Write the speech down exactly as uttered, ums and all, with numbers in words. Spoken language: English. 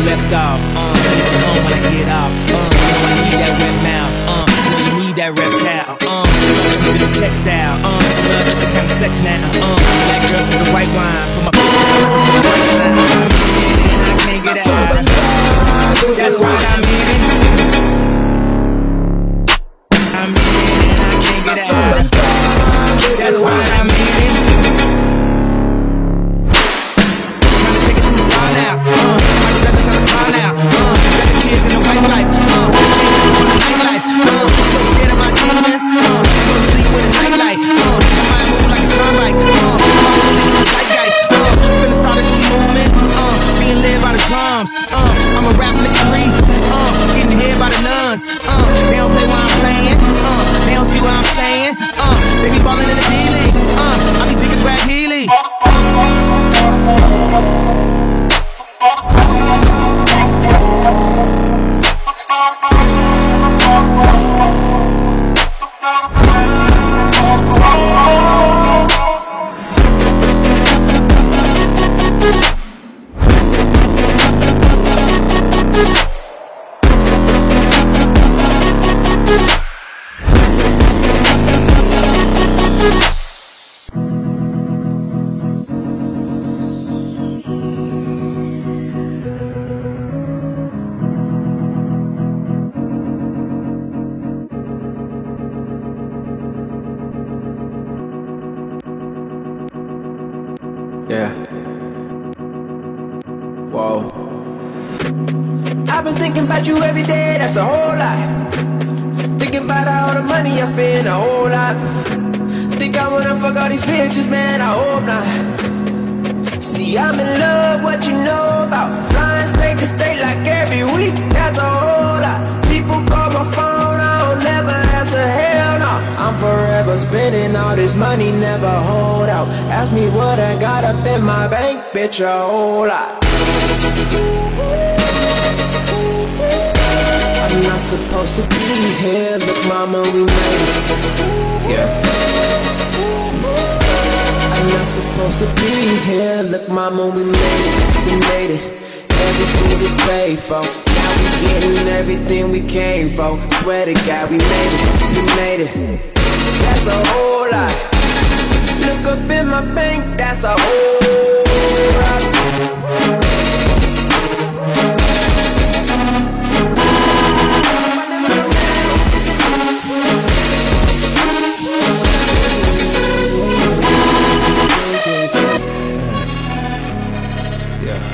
left off. Uh, hit you home when I get off. Uh, you know I need that red mouth. Uh, you know you need that reptile. Uh, she love me through the textile. Uh, she love the kind of sex now. Uh, black girl sip the white wine. Put my fist in the fist of the right side. I'm in it and I can't get out. That's why I'm in it. I'm in it and I can't get out. That's why I'm in it. Trying to take it to the bar now. Uh, I can let this on the car now. Uh, got the kids in the white life. Uh, can't for the nightlife. Uh, so scared of my demons. Uh, go to sleep with a nightlight. Uh, I might move like a turnpike. Uh, zeitgeist. Uh, finna start a new movement. Uh, being led by the drums. Uh, I'm a rap like a priest. Uh, getting head by the nuns. Uh, they don't play while I'm playing. Uh, they don't see what I'm saying. Uh, they be ballin' in the D-League. Uh, I be speaking swag Healy. Yeah. Whoa. I've been thinking about you every day, that's a whole lot. Thinking about all the money I spend, a whole lot. Think I wanna fuck all these bitches, man, I hope not. See, I'm in love, what you know about flying state to state like every week, that's a whole lot. People call my phone, I don't never answer, hell no. I'm forever spending all this money, never hold out. Ask me what I got up in my bank, bitch, a whole lot. I'm not supposed to be here, look mama, we made it. Yeah. I'm not supposed to be here, look mama, we made it, we made it. Everything is paid for, now we getting everything we came for. Swear to God, we made it, we made it. That's a whole lot. Look up in my bank, that's a whole lot. Yeah.